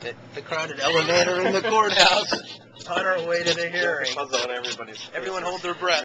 the crowded elevator in the courthouse on our way to the hearing. On everybody's Everyone hold their breath.